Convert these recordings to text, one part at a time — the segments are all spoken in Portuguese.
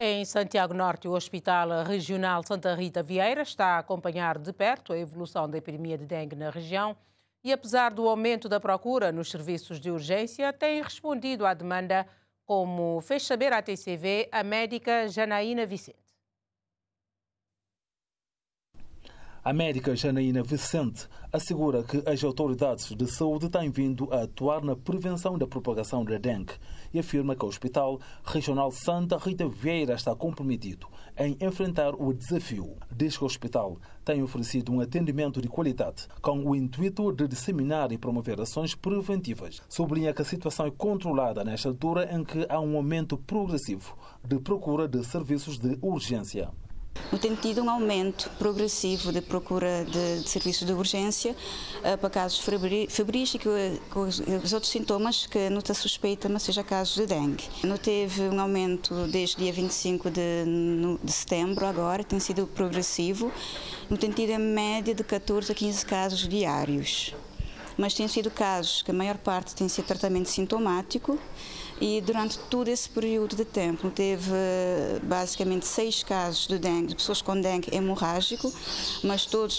Em Santiago Norte, o Hospital Regional Santa Rita Vieira está a acompanhar de perto a evolução da epidemia de dengue na região e, apesar do aumento da procura nos serviços de urgência, tem respondido à demanda, como fez saber à TCV a médica Janaína Vicente. A médica Janaína Vicente assegura que as autoridades de saúde têm vindo a atuar na prevenção da propagação da dengue e afirma que o Hospital Regional Santa Rita Vieira está comprometido em enfrentar o desafio. Diz que o hospital tem oferecido um atendimento de qualidade com o intuito de disseminar e promover ações preventivas. Sublinha que a situação é controlada nesta altura em que há um aumento progressivo de procura de serviços de urgência. Tem tido um aumento progressivo de procura de serviços de urgência para casos febris e com os outros sintomas que não está suspeita, mas seja casos de dengue. Não teve um aumento desde o dia 25 de setembro, agora tem sido progressivo. Não tem tido em média de 14 a 15 casos diários. Mas tem sido casos que a maior parte tem sido tratamento sintomático e durante todo esse período de tempo teve basicamente 6 casos de dengue, de pessoas com dengue hemorrágico, mas todos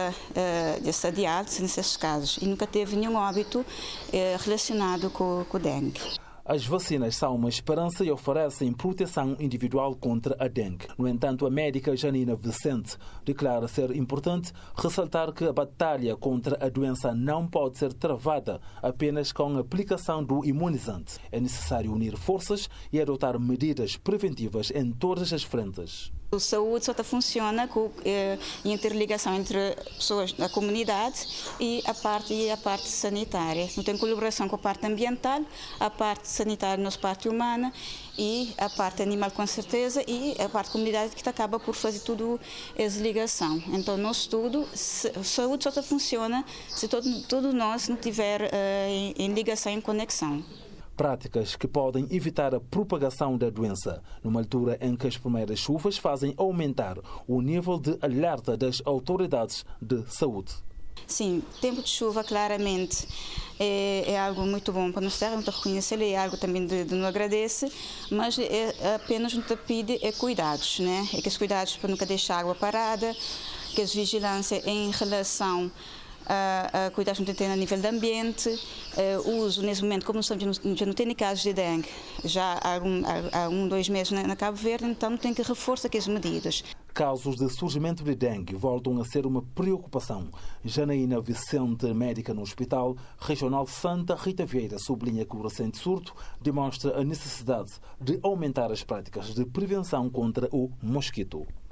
dessa diálise nesses casos e nunca teve nenhum óbito relacionado com o dengue. As vacinas são uma esperança e oferecem proteção individual contra a dengue. No entanto, a médica Janaína Vicente declara ser importante ressaltar que a batalha contra a doença não pode ser travada apenas com a aplicação do imunizante. É necessário unir forças e adotar medidas preventivas em todas as frentes. A saúde só funciona com interligação entre pessoas da comunidade e a parte sanitária. Não tem colaboração com a parte ambiental, a parte sanitária, nossa parte humana e a parte animal com certeza e a parte comunidade que acaba por fazer tudo essa ligação. Então, nosso estudo, a saúde só funciona se todo nós não estiver em ligação, em conexão. Práticas que podem evitar a propagação da doença, numa altura em que as primeiras chuvas fazem aumentar o nível de alerta das autoridades de saúde. Sim, tempo de chuva claramente é algo muito bom para nós, muito reconhecer, é algo também de não agradecer, mas apenas nos pede cuidados, né? É que os cuidados para nunca deixar água parada, que as vigilância em relação a cuidados que tem a nível do ambiente, uso nesse momento, como já não tem casos de dengue, já há 2 meses na Cabo Verde, então tem que reforçar aquelas medidas. Casos de surgimento de dengue voltam a ser uma preocupação. Janaína Vicente, médica no Hospital Regional Santa Rita Vieira, sublinha que o recente surto demonstra a necessidade de aumentar as práticas de prevenção contra o mosquito.